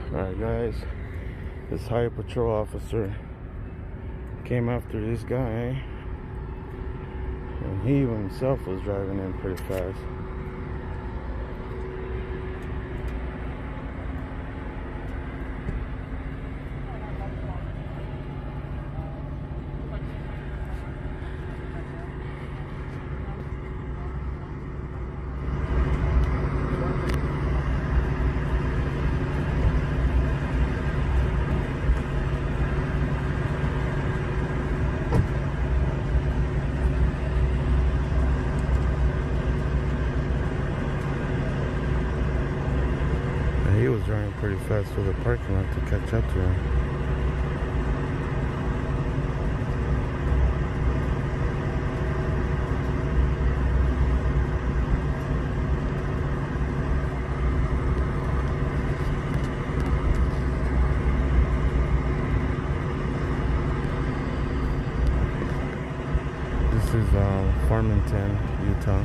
Alright guys, this highway patrol officer came after this guy, and he himself was driving in pretty fast. He was driving pretty fast through the parking lot to catch up to him. This is Farmington, Utah.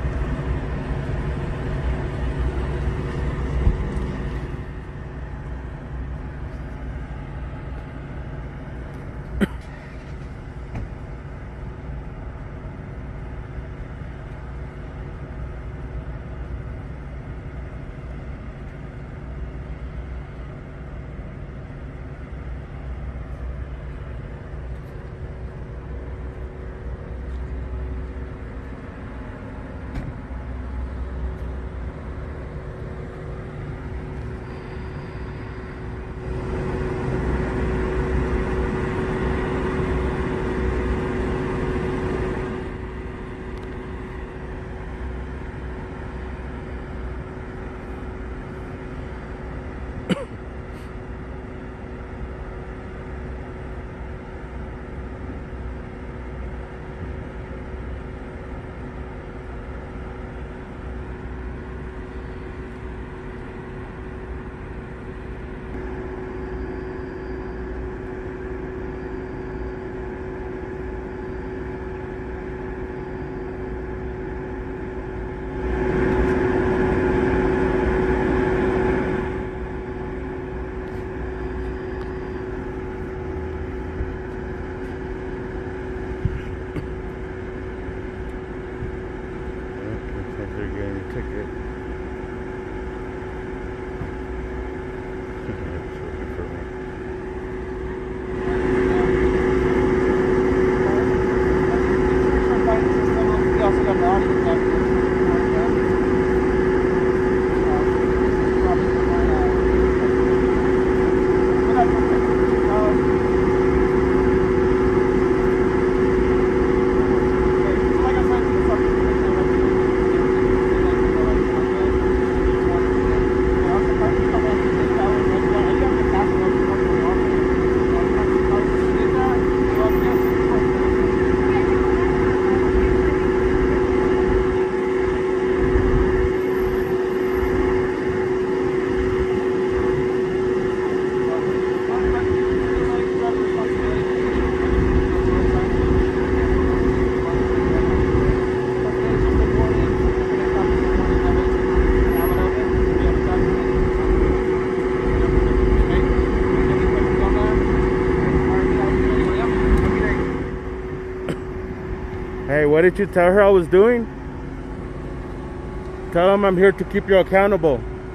They're getting a ticket. We also got the audio capture. Hey, what did you tell her I was doing? Tell him I'm here to keep you accountable.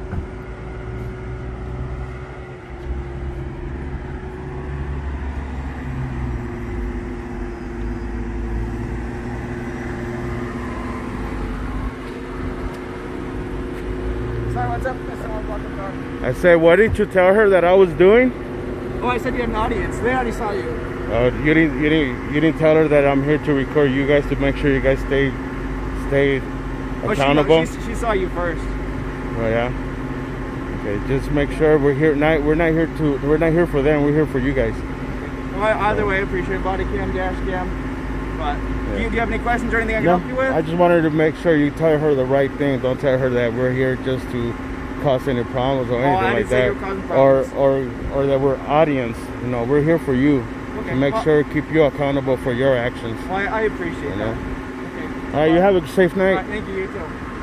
Sorry, what's up? I saw about the car. I said, what did you tell her that I was doing? Oh, I said you have an audience. They already saw you. You didn't tell her that I'm here to record you guys to make sure you guys stay accountable. Oh, she saw you first. Oh yeah. Okay, just make sure we're here. We're not here for them. We're here for you guys. Well, either way, I appreciate body cam, dash cam. But yeah. Do you have any questions or anything I can help you with? I just wanted to make sure you tell her the right thing. Don't tell her that we're here just to cause any problems or anything like that, or that we're audience. You know, we're here for you. Okay, to make sure keep you accountable for your actions. Well, I appreciate that. Okay. All right, you have a safe night. Thank you, you too.